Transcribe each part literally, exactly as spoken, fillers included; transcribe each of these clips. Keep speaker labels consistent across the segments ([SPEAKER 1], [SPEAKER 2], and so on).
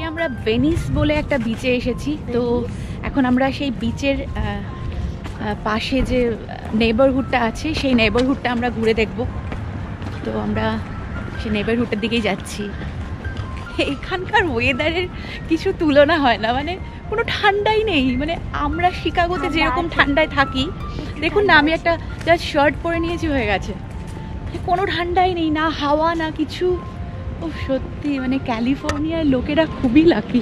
[SPEAKER 1] আমরা ভেনিস বলে একটা বিচে এসেছি, তো এখন আমরা সেই বিচের পাশে যে নেইবারহুডটা আছে সেই নেইবারহুডটা আমরা ঘুরে দেখব। তো আমরা সেই নেইবারহুডের দিকেই যাচ্ছি। এখানকার ওয়েদারের কিছু তুলনা হয় না, মানে কোনো ঠান্ডাই নেই। মানে আমরা শিকাগোতে যেরকম ঠান্ডায় থাকি, দেখুন না, আমি একটা জাস্ট শার্ট পরে নিয়েছি, হয়ে গেছে। কোনো ঠান্ডাই নেই, না হাওয়া না কিছু। ও সত্যি মানে ক্যালিফোর্নিয়ার লোকেরা খুবই লাকি,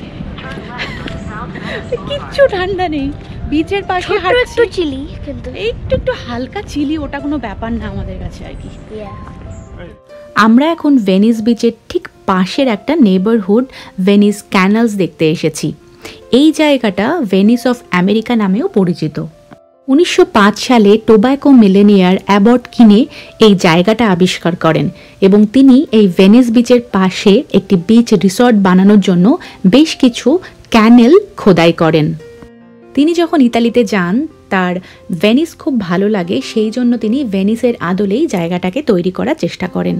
[SPEAKER 1] কিচ্ছু ঠান্ডা নেই। বিচের পাশে
[SPEAKER 2] একটু চিলি, কিন্তু
[SPEAKER 1] একটু একটু হালকা চিলি, ওটা কোনো ব্যাপার না আমাদের কাছে আর কি।
[SPEAKER 3] আমরা এখন ভেনিস বিচের ঠিক পাশের একটা নেইবারহুড ভেনিস ক্যানালস দেখতে এসেছি। এই জায়গাটা ভেনিস অফ আমেরিকা নামেও পরিচিত। উনিশশো পাঁচ সালে টোব্যাকো মিলেনিয়ার অ্যাবট কিনে এই জায়গাটা আবিষ্কার করেন এবং তিনি এই ভেনিস বিচের পাশে একটি বিচ রিসর্ট বানানোর জন্য বেশ কিছু ক্যানেল খোদাই করেন। তিনি যখন ইতালিতে যান, তার ভেনিস খুব ভালো লাগে, সেই জন্য তিনি ভেনিসের আদলেই জায়গাটাকে তৈরি করার চেষ্টা করেন।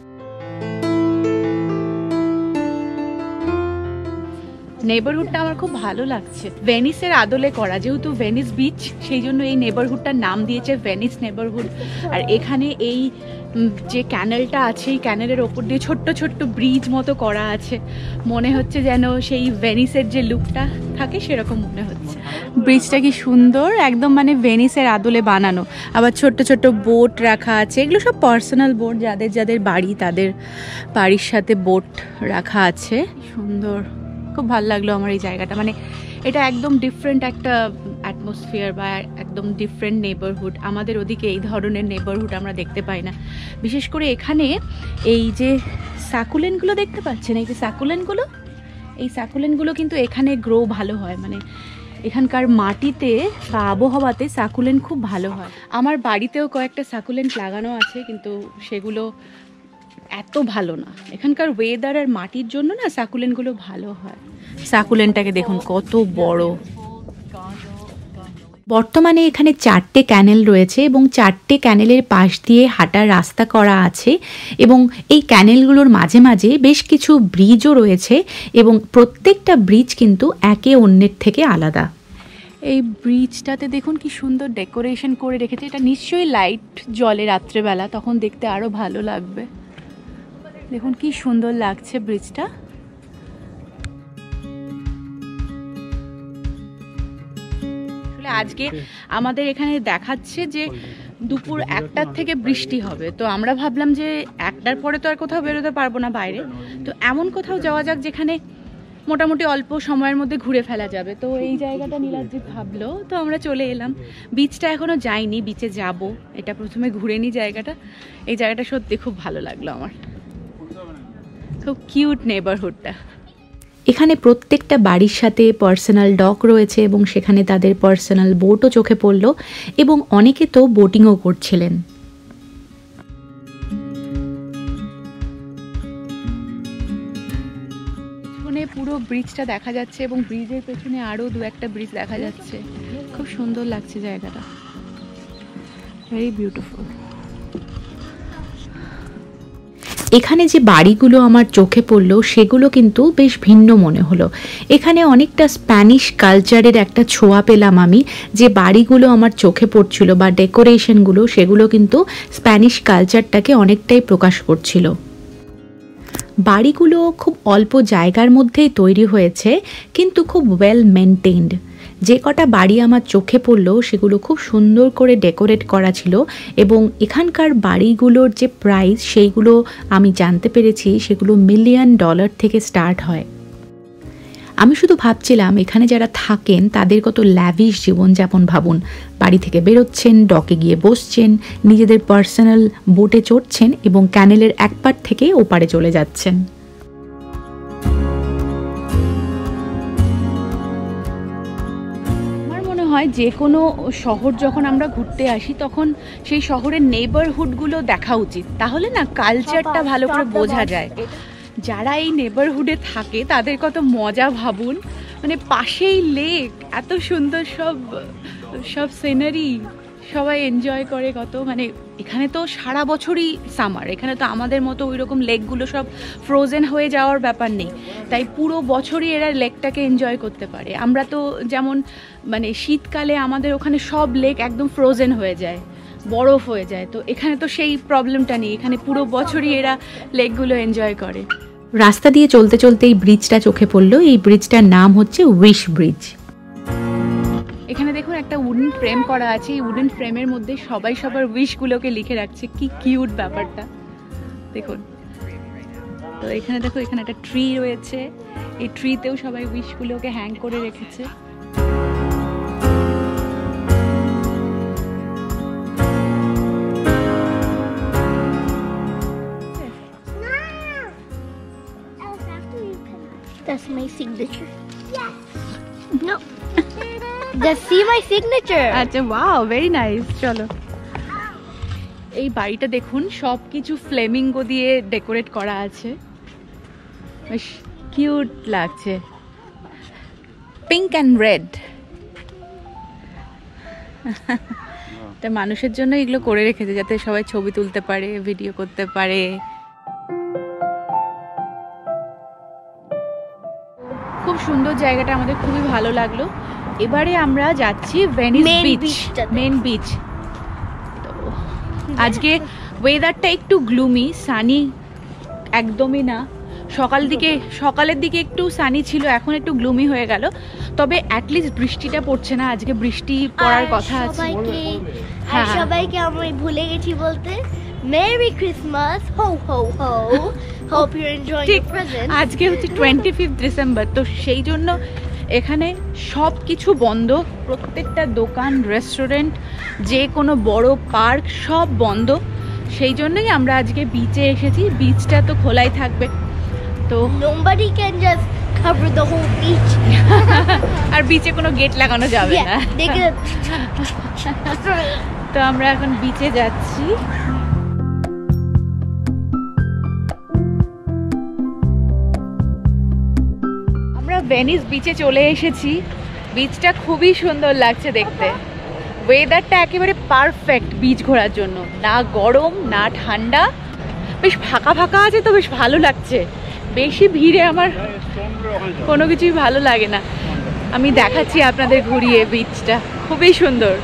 [SPEAKER 1] নেইবারহুডটা আমার খুব ভালো লাগছে, ভেনিসের আদলে করা, যেহেতু ভেনিস বিচ, সেই জন্য এই নেইবারহুডটার নাম দিয়েছে ভেনিস নেইবারহুড। আর এখানে এই যে ক্যানেলটা আছে, এই ক্যানেলের ওপর দিয়ে ছোট্ট ছোট্ট ব্রিজ মতো করা আছে, মনে হচ্ছে যেন সেই ভেনিসের যে লুকটা থাকে সেরকম মনে হচ্ছে। ব্রিজটা কি সুন্দর, একদম মানে ভেনিসের আদলে বানানো। আবার ছোট্ট ছোট্ট বোট রাখা আছে, এগুলো সব পার্সোনাল বোট, যাদের যাদের বাড়ি তাদের বাড়ির সাথে বোট রাখা আছে। সুন্দর, খুব ভালো লাগলো আমার এই জায়গাটা। মানে এটা একদম ডিফারেন্ট একটা অ্যাটমসফিয়ার বা একদম ডিফারেন্ট নেইবারহুড। আমাদের ওদিকে এই ধরনের নেইবারহুড আমরা দেখতে পাই না। বিশেষ করে এখানে এই যে সাকুলেন্টগুলো দেখতে পাচ্ছেন, এই যে সাকুলেন্টগুলো, এই সাকুলেন্টগুলো কিন্তু এখানে গ্রো ভালো হয়। মানে এখানকার মাটিতে বা আবহাওয়াতে সাকুলেন্ট খুব ভালো হয়। আমার বাড়িতেও কয়েকটা সাকুলেন্ট লাগানো আছে, কিন্তু সেগুলো এত ভালো না। এখানকার ওয়েদার আর মাটির জন্য না সাকুলেন্টগুলো ভালো হয়। সাকুলেন্টটাকে দেখুন কত বড়।
[SPEAKER 3] বর্তমানে এখানে চারটে ক্যানেল রয়েছে এবং চারটে ক্যানেলের পাশ দিয়ে হাঁটার রাস্তা করা আছে এবং এই ক্যানেলগুলোর মাঝে মাঝে বেশ কিছু ব্রিজও রয়েছে এবং প্রত্যেকটা ব্রিজ কিন্তু একে অন্যের থেকে আলাদা।
[SPEAKER 1] এই ব্রিজটাতে দেখুন কি সুন্দর ডেকোরেশন করে রেখেছে। এটা নিশ্চয়ই লাইট জ্বলে রাত্রেবেলা, তখন দেখতে আরো ভালো লাগবে। দেখুন কি সুন্দর লাগছে ব্রিজটা। আসলে আজকে আমাদের এখানে দেখাচ্ছে যে দুপুর একটার থেকে বৃষ্টি হবে, তো আমরা ভাবলাম যে একটার পরে তো আর কোথাও বেরোতে পারবো না বাইরে, তো এমন কোথাও যাওয়া যাক যেখানে মোটামুটি অল্প সময়ের মধ্যে ঘুরে ফেলা যাবে। তো এই জায়গাটা নীলাদ্রি ভাবলো, তো আমরা চলে এলাম। বিচটা এখনো যাইনি, বিচে যাব, এটা প্রথমে ঘুরে নিই জায়গাটা। এই জায়গাটা সত্যি খুব ভালো লাগলো আমার, খুব কিউট নেইবারহুডটা।
[SPEAKER 3] এখানে প্রত্যেকটা বাড়ির সাথে পার্সোনাল ডক রয়েছে এবং সেখানে তাদের পার্সোনাল বোটও চোখে পড়লো এবং অনেকে তো বোটিংও করছিলেন।
[SPEAKER 1] পেছনে পুরো ব্রিজটা দেখা যাচ্ছে এবং ব্রিজের পেছনে আরো দু একটা ব্রিজ দেখা যাচ্ছে। খুব সুন্দর লাগছে জায়গাটা, ভেরি বিউটিফুল।
[SPEAKER 3] এখানে যে বাড়িগুলো আমার চোখে পড়লো সেগুলো কিন্তু বেশ ভিন্ন মনে হলো। এখানে অনেকটা স্প্যানিশ কালচারের একটা ছোঁয়া পেলাম আমি। যে বাড়িগুলো আমার চোখে পড়ছিল বা ডেকোরেশনগুলো, সেগুলো কিন্তু স্প্যানিশ কালচারটাকে অনেকটাই প্রকাশ করছিল। বাড়িগুলো খুব অল্প জায়গার মধ্যেই তৈরি হয়েছে, কিন্তু খুব ওয়েল মেনটেইনড। যে কটা বাড়ি আমার চোখে পড়লো সেগুলো খুব সুন্দর করে ডেকোরেট করা ছিল এবং এখানকার বাড়িগুলোর যে প্রাইস সেইগুলো আমি জানতে পেরেছি সেগুলো মিলিয়ন ডলার থেকে স্টার্ট হয়। আমি শুধু ভাবছিলাম এখানে যারা থাকেন তাদের কত ল্যাভিশ জীবনযাপন ভাবুন। বাড়ি থেকে বেরোচ্ছেন, ডকে গিয়ে বসছেন, নিজেদের পার্সোনাল বোটে চড়ছেন এবং ক্যানেলের এক পার থেকে ওপারে চলে যাচ্ছেন।
[SPEAKER 1] হয় যে কোনো শহর যখন আমরা ঘুরতে আসি তখন সেই শহরের নেইবারহুডগুলো দেখা উচিত, তাহলে না কালচারটা ভালো করে বোঝা যায়। যারা এই নেইবারহুডে থাকে তাদের কত মজা ভাবুন, মানে পাশেই লেক, এত সুন্দর সব সব সিনারি, সবাই এনজয় করে কত, মানে এখানে তো সারা বছরই সামার, এখানে তো আমাদের মতো ওই রকম লেকগুলো সব ফ্রোজেন হয়ে যাওয়ার ব্যাপার নেই, তাই পুরো বছরই এরা লেকটাকে এনজয় করতে পারে। আমরা তো যেমন মানে শীতকালে আমাদের ওখানে সব লেক একদম ফ্রোজেন হয়ে যায়, বরফ হয়ে যায়, তো এখানে তো সেই প্রবলেমটা নেই, এখানে পুরো বছরই এরা লেকগুলো এনজয় করে।
[SPEAKER 3] রাস্তা দিয়ে চলতে চলতে এই ব্রিজটা চোখে পড়লো, এই ব্রিজটার নাম হচ্ছে উইশ ব্রিজ।
[SPEAKER 1] এখানে দেখুন একটা উডেন ফ্রেম করা আছে, এই উডেন ফ্রেমের মধ্যে সবাই সবার উইশগুলোকে লিখে রাখছে, কি কিউট ব্যাপারটা দেখুন। তো এখানে দেখো এখানে একটা ট্রি রয়েছে, এই ট্রিতেও সবাই উইশগুলোকে হ্যাং করে রেখেছে।
[SPEAKER 2] That's my signature. Yes. No. Just see my signature.
[SPEAKER 1] আচ্ছা, ওয়াও, ভেরি নাইস। চলো, এই বাড়িটা দেখুন সব কিছু ফ্লেমিঙ্গো দিয়ে ডেকোরেট করা আছে, বেশ কিউট লাগছে, পিঙ্ক অ্যান্ড রেড। এটা মানুষের জন্য এগুলো করে রেখেছে যাতে সবাই ছবি তুলতে পারে, ভিডিও করতে পারে। খুব সুন্দর জায়গাটা, আমাদের খুবই ভালো লাগলো। এবারে আমরা যাচ্ছি ভেনিস বিচ, মেন বিচ। তো আজকে ওয়েদারটা একটু গ্লুমি, সানি একদমই না, সকাল দিকে সকালের দিকে একটু সানি ছিল, এখন একটু গ্লুমি হয়ে গেল, তবে অ্যাটলিস্ট বৃষ্টিটা পড়ছে না, আজকে বৃষ্টি পড়ার কথা আছে।
[SPEAKER 2] হ্যাঁ, সবাইকে আমি ভুলে গেছি বলতে, merry Christmas, ho ho ho. Hope you enjoy your present.
[SPEAKER 1] আজকে হচ্ছে টোয়েন্টি ফিফথ ডিসেম্বর, তো সেই জন্য এখানে সব কিছু বন্ধ, প্রত্যেকটা দোকান, রেস্টুরেন্ট, যে কোনো বড় পার্ক সব বন্ধ, সেই জন্যই আমরা আজকে বিচে এসেছি। বিচটা তো খোলাই থাকবে, তো
[SPEAKER 2] nobody can just cover the whole beach.
[SPEAKER 1] আর বিচে কোনো গেট লাগানো যাবে না। তো আমরা এখন বিচে যাচ্ছি। আমরা ভেনিস বিচে চলে এসেছি, বিচটা খুবই সুন্দর লাগছে দেখতে, ওয়েদারটা একেবারে পারফেক্ট বিচ ঘোরার জন্য, না গরম না ঠান্ডা, বেশ ফাঁকা ফাঁকা আছে, তো বেশ ভালো লাগছে। বেশি ভিড়ে আমার কোনো কিছুই ভালো লাগে না। আমি দেখাচ্ছি আপনাদের ঘুরিয়ে, বিচটা খুবই সুন্দর।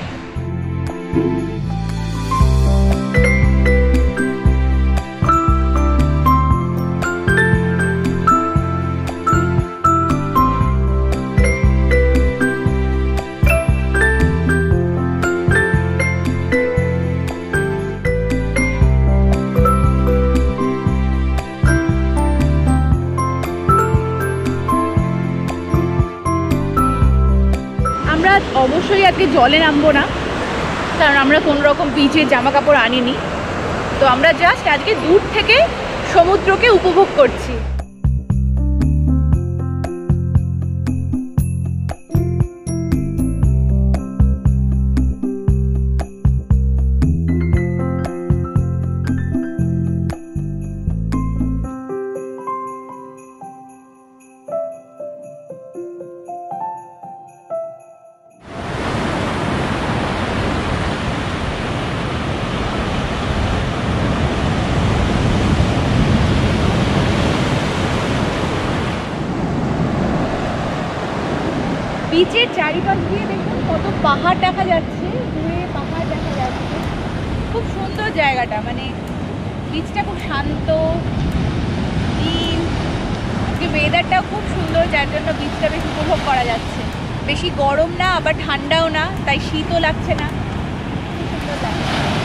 [SPEAKER 1] অবশ্যই আজকে জলে নামবো না, কারণ আমরা কোনো রকম বিচের জামা কাপড় আনিনি, তো আমরা জাস্ট আজকে দূর থেকে সমুদ্রকে উপভোগ করছি। বিচের চারিপাশ দিয়ে দেখুন কত পাহাড় দেখা যাচ্ছে, দূরে পাহাড় দেখা যাচ্ছে, খুব সুন্দর জায়গাটা, মানে বিচটা খুব শান্ত, আজকে ওয়েদারটাও খুব সুন্দর, যার জন্য বিচটা বেশ উপভোগ করা যাচ্ছে, বেশি গরম না আবার ঠান্ডাও না, তাই শীতও লাগছে না, খুব সুন্দর লাগছে।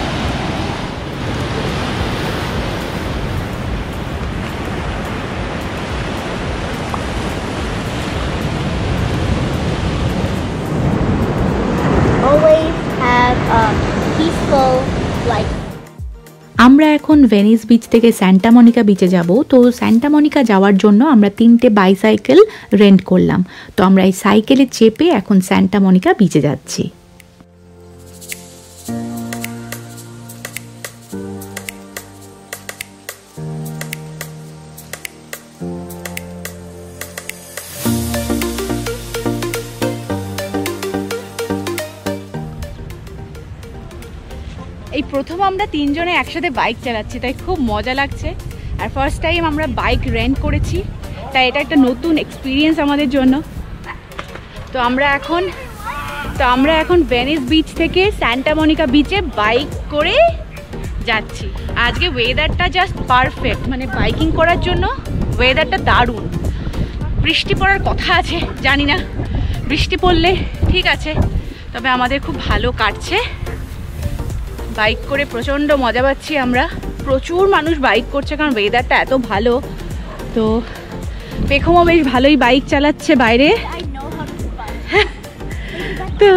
[SPEAKER 3] আমরা এখন ভেনিস বিচ থেকে স্যান্টা মনিকা বিচে যাব। তো স্যান্টা মনিকা যাওয়ার জন্য আমরা তিনটে বাইসাইকেল রেন্ট করলাম, তো আমরা এই সাইকেলে চেপে এখন স্যান্টা মনিকা বিচে যাচ্ছি।
[SPEAKER 1] এই প্রথম আমরা তিনজনে একসাথে বাইক চালাচ্ছি, তাই খুব মজা লাগছে। আর ফার্স্ট টাইম আমরা বাইক রেন্ট করেছি, তাই এটা একটা নতুন এক্সপিরিয়েন্স আমাদের জন্য। তো আমরা এখন তো আমরা এখন ভেনিস বিচ থেকে সান্টা মনিকা বিচে বাইক করে যাচ্ছি। আজকে ওয়েদারটা জাস্ট পারফেক্ট, মানে বাইকিং করার জন্য ওয়েদারটা দারুণ। বৃষ্টি পড়ার কথা আছে, জানি না বৃষ্টি পড়লে ঠিক আছে, তবে আমাদের খুব ভালো কাটছে। বাইক করে প্রচণ্ড মজা পাচ্ছি আমরা। প্রচুর মানুষ বাইক করছে কারণ ওয়েদারটা এত ভালো। তো পেখমও বেশ ভালোই বাইক চালাচ্ছে বাইরে। তো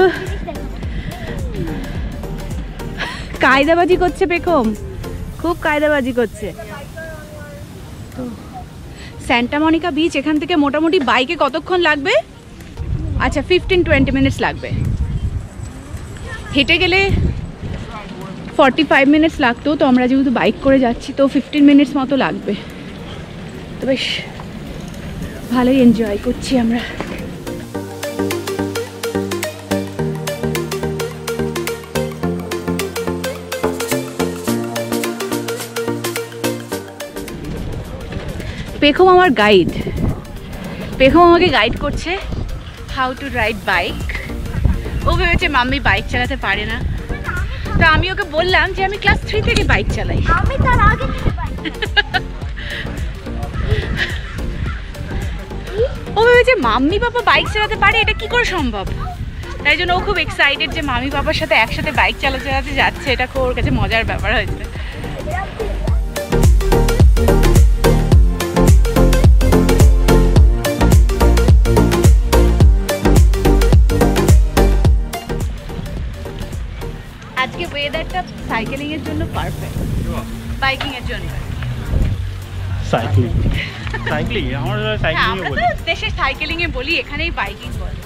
[SPEAKER 1] কায়দাবাজি করছে পেখম, খুব কায়দাবাজি করছে। তো সান্টা মনিকা বিচ এখান থেকে মোটামুটি বাইকে কতক্ষণ লাগবে? আচ্ছা ফিফটিন টোয়েন্টি মিনিটস লাগবে। হেঁটে গেলে ফর্টি ফাইভ মিনিটস লাগতো, তো আমরা যেহেতু বাইক করে যাচ্ছি তো ফিফটিন মিনিটস মতো লাগবে। তো বেশ ভালোই এনজয় করছি আমরা। পেখম আমার গাইড, পেখম আমাকে গাইড করছে হাউ টু রাইড বাইক। ও ভেবেছে মাম্মি বাইক চালাতে পারে না, তো আমি ওকে বললাম যে আমি ক্লাস থ্রি থেকে বাইক চালাই।
[SPEAKER 2] আমি তার আগে থেকে বাইক
[SPEAKER 1] ও ভেবেছে মাম্মি বাবা বাইক চালাতে পারে, এটা কি করে সম্ভব। তাই জন্য ও খুব এক্সাইটেড যে মাম্মি বাবার সাথে একসাথে বাইক চালাতে চালাতে যাচ্ছে। এটা খুব ওর কাছে মজার ব্যাপার হয়েছে। আজকে ওয়েদারটা সাইকেলিং এর জন্য পারফেক্ট, বাইকিং এর জন্য।
[SPEAKER 4] সাইক্লিং সাইক্লিং আমরা সাইক্লিং
[SPEAKER 1] আমরা তো দেশে সাইকেলিং এ বলি, এখানেই বাইকিং বলে।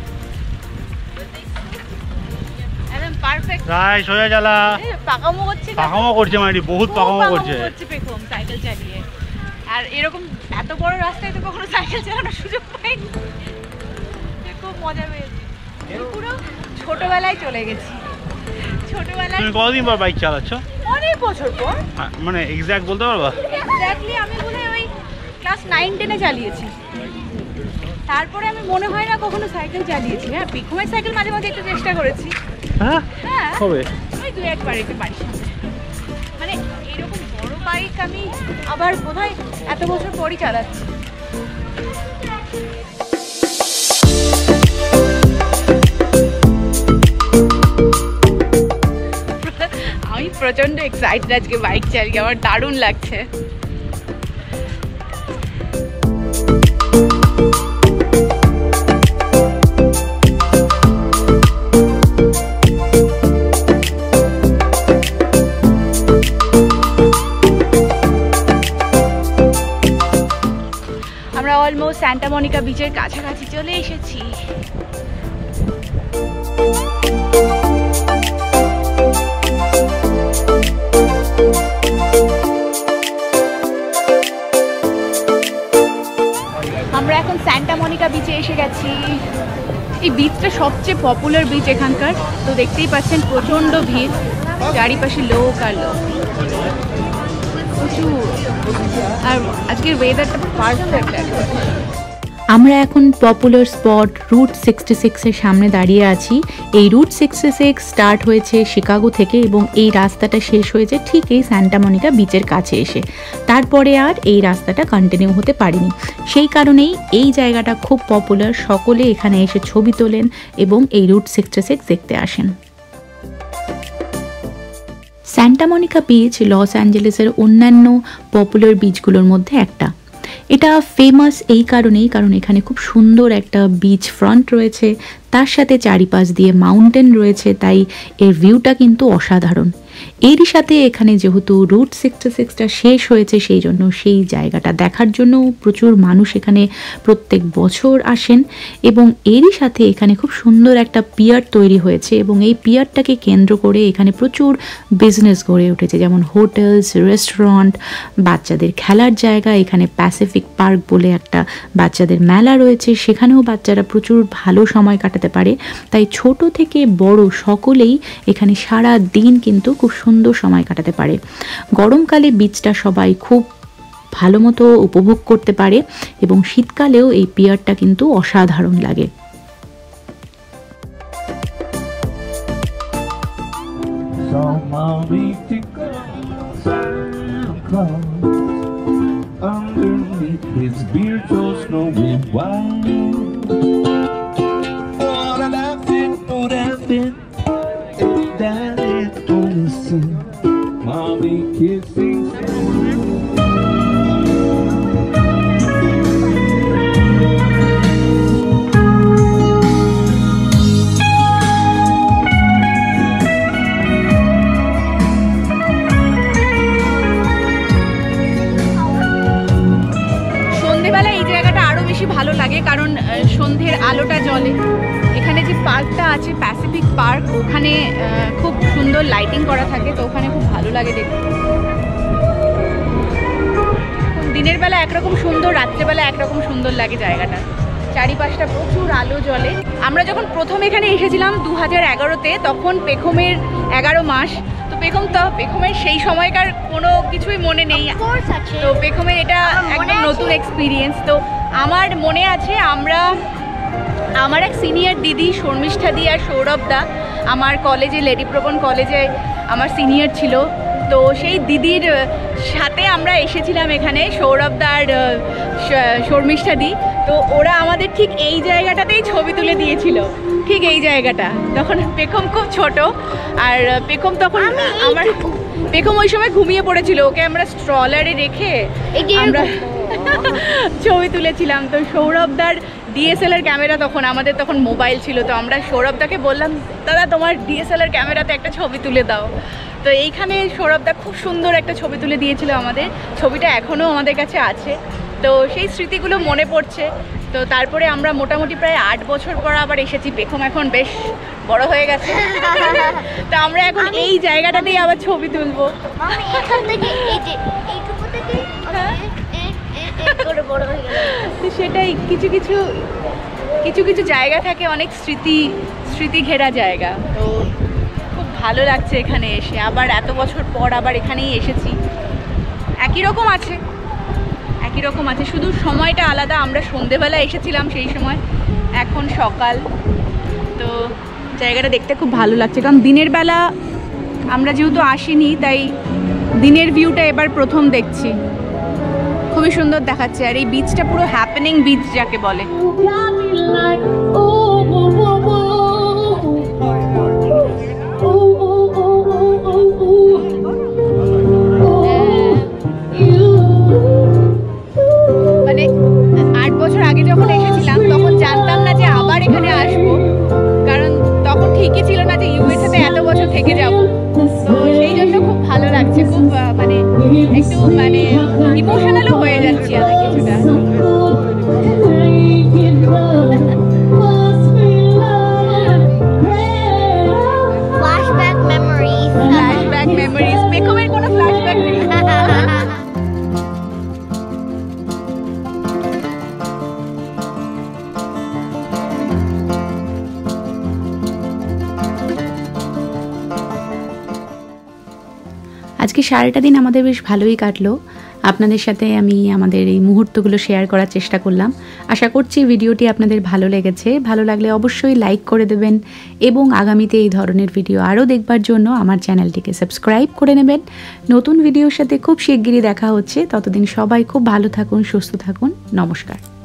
[SPEAKER 1] একদম পারফেক্ট।
[SPEAKER 4] রাই সোজা চালা।
[SPEAKER 1] পাকামো করছে,
[SPEAKER 4] পাকামো করছে মানে বহুত পাকামো করছে
[SPEAKER 1] করছে পেখম সাইকেল চালিয়ে। আর এরকম এত বড় রাস্তায় তো কখনো সাইকেল চালানোর সুযোগ পাইনি, খুব মজা পেয়েছি। পুরো ছোটবেলায় চলে গেছি। ছোটবেলায়
[SPEAKER 4] তুমি কতদিন পর বাইক চালাচ্ছ?
[SPEAKER 1] অনেক বছর পর।
[SPEAKER 4] মানে এক্স্যাক্ট বলতে পারবা?
[SPEAKER 1] এক্স্যাক্টলি আমি বোধহয় ওই ক্লাস নাইন টেনে চালিয়েছি, তারপরে আমি মনে হয় না কখনো সাইকেল চালিয়েছি। হ্যাঁ পেখমের সাইকেল মাঝে মাঝে একটু চেষ্টা করেছি।
[SPEAKER 4] হ্যাঁ
[SPEAKER 1] হ্যাঁ
[SPEAKER 4] কবে?
[SPEAKER 1] ওই দু একবার একটু বাড়ির সামনে। মানে এরকম বড় বাইক আমি আবার বোধহয় এত বছর পরই চালাচ্ছি। আমি প্রচন্ড এক্সাইটেড আজকে বাইক চালিয়ে, আমার দারুণ লাগছে। আমরা অলমোস্ট সান্টা মনিকা বিচের কাছাকাছি চলে এসেছি। আমরা এখন সান্টা মনিকা বিচে এসে গেছি। এই বিচটা সবচেয়ে পপুলার বিচ এখানকার, তো দেখতেই পাচ্ছেন প্রচন্ড ভিড়, চারিপাশে লোক আর লোক প্রচুর। আর আজকের ওয়েদারটা পারফেক্ট।
[SPEAKER 3] আমরা এখন পপুলার স্পট রুট সিক্সটি সিক্সের সামনে দাঁড়িয়ে আছি। এই রুট সিক্সটি সিক্স স্টার্ট হয়েছে শিকাগো থেকে এবং এই রাস্তাটা শেষ হয়েছে ঠিক এই সান্টা মনিকা বিচের কাছে এসে। তারপরে আর এই রাস্তাটা কন্টিনিউ হতে পারেনি, সেই কারণেই এই জায়গাটা খুব পপুলার। সকলে এখানে এসে ছবি তোলেন এবং এই রুট সিক্সটি সিক্স দেখতে আসেন। সান্টা মনিকা বিচ লস অ্যাঞ্জেলেসের অন্যান্য পপুলার বিচগুলোর মধ্যে একটা। এটা ফেমাস এই কারণেই কারণ এখানে খুব সুন্দর একটা বিচ ফ্রন্ট রয়েছে, তার সাথে চারিপাশ দিয়ে মাউন্টেন রয়েছে, তাই এর ভিউটা কিন্তু অসাধারণ। এরই সাথে এখানে যেহেতু রুট সিক্সটি সিক্সটা শেষ হয়েছে, সেই জন্য সেই জায়গাটা দেখার জন্য প্রচুর মানুষ এখানে প্রত্যেক বছর আসেন। এবং এরই সাথে এখানে খুব সুন্দর একটা পিয়ার তৈরি হয়েছে এবং এই পিয়ারটাকে কেন্দ্র করে এখানে প্রচুর বিজনেস গড়ে উঠেছে, যেমন হোটেলস, রেস্টুরেন্ট, বাচ্চাদের খেলার জায়গা। এখানে প্যাসিফিক পার্ক বলে একটা বাচ্চাদের মেলা রয়েছে, সেখানেও বাচ্চারা প্রচুর ভালো সময় কাটাতে পারে। তাই ছোট থেকে বড় সকলেই এখানে সারা দিন কিন্তু খুব খুব সুন্দর সময় কাটাতে পারে। গরমকালে বিচটা সবাই খুব ভালো মতো উপভোগ করতে পারে এবং শীতকালেও এই পিয়ারটা কিন্তু অসাধারণ লাগে।
[SPEAKER 5] Underneath his beard, so snowy white. What a life it would have been if Daddy only seen Mommy kissing.
[SPEAKER 1] ভালো লাগে কারণ সন্ধ্যের আলোটা জ্বলে। এখানে যে পার্কটা আছে প্যাসিফিক পার্ক, ওখানে খুব সুন্দর লাইটিং করা থাকে, তো ওখানে খুব ভালো লাগে দেখতে। দিনের বেলা একরকম সুন্দর, রাত্রেবেলা একরকম সুন্দর লাগে জায়গাটা। চারিপাশটা প্রচুর আলো জ্বলে। আমরা যখন প্রথম এখানে এসেছিলাম দু হাজার এগারোতে, তখন পেখমের এগারো মাস। তো পেখম তো পেখমের সেই সময়কার কোনো কিছুই মনে নেই, তো পেখমের এটা একদম নতুন এক্সপিরিয়েন্স। তো আমার মনে আছে আমরা আমার এক সিনিয়র দিদি শর্মিষ্ঠা দি আর সৌরভ দা আমার কলেজে লেডি প্রবন কলেজে আমার সিনিয়র ছিল, তো সেই দিদির সাথে আমরা এসেছিলাম এখানে, সৌরভ দা আর শর্মিষ্ঠা দি। তো ওরা আমাদের ঠিক এই জায়গাটাতেই ছবি তুলে দিয়েছিল, ঠিক এই জায়গাটা। তখন পেখম খুব ছোট, আর পেখম তখন আমার পেখম ওই সময় ঘুমিয়ে পড়েছিল, ওকে আমরা স্ট্রলারে রেখে আমরা ছবি তুলেছিলাম। তো সৌরভদার ডিএসএলআর ক্যামেরা, তখন আমাদের তখন মোবাইল ছিল, তো আমরা সৌরভদাকে বললাম দাদা তোমার ডিএসএলআর ক্যামেরাতে একটা ছবি তুলে দাও। তো এইখানে সৌরভদা খুব সুন্দর একটা ছবি তুলে দিয়েছিল আমাদের, ছবিটা এখনও আমাদের কাছে আছে। তো সেই স্মৃতিগুলো মনে পড়ছে। তো তারপরে আমরা মোটামুটি প্রায় আট বছর পর আবার এসেছি। পেখম এখন বেশ বড় হয়ে গেছে, তো আমরা এখন এই জায়গাটাতেই আবার ছবি তুলবো। সেটাই, কিছু কিছু কিছু কিছু জায়গা থাকে অনেক স্মৃতি স্মৃতি ঘেরা জায়গা। তো খুব ভালো লাগছে এখানে এসে, আবার এত বছর পর আবার এখানেই এসেছি। একই রকম আছে একই রকম আছে শুধু সময়টা আলাদা। আমরা সন্ধেবেলা এসেছিলাম সেই সময়, এখন সকাল। তো জায়গাটা দেখতে খুব ভালো লাগছে, কারণ দিনের বেলা আমরা যেহেতু আসিনি, তাই দিনের ভিউটা এবার প্রথম দেখছি। খুবই সুন্দর দেখাচ্ছে, আর এই বিচটা পুরো হ্যাপেনিং বিচ যাকে বলে। মানে আট বছর আগে যখন এসেছিলাম তখন জানতাম না যে আবার এখানে আসবো, কারণ তখন ঠিকই ছিল না যে ইউএসএতে এত বছর থেকে যাবো। তো সেই জন্য খুব ভালো লাগছে, খুব মানে একটু মানে ইমোশনালও হয়ে যাচ্ছি আমি কিছুটা। ফ্ল্যাশব্যাক মেমোরিজ ফ্ল্যাশব্যাক মেমোরিজ পেখমের কোনো ফ্ল্যাশব্যাক নেই।
[SPEAKER 3] আজকে সারাটা দিন আমাদের বেশ ভালোই কাটলো। আপনাদের সাথে আমি আমাদের এই মুহূর্তগুলো শেয়ার করার চেষ্টা করলাম। আশা করছি ভিডিওটি আপনাদের ভালো লেগেছে। ভালো লাগলে অবশ্যই লাইক করে দেবেন এবং আগামীতে এই ধরনের ভিডিও আরও দেখবার জন্য আমার চ্যানেলটিকে সাবস্ক্রাইব করে নেবেন। নতুন ভিডিওর সাথে খুব শিগগিরই দেখা হচ্ছে। ততদিন সবাই খুব ভালো থাকুন, সুস্থ থাকুন। নমস্কার।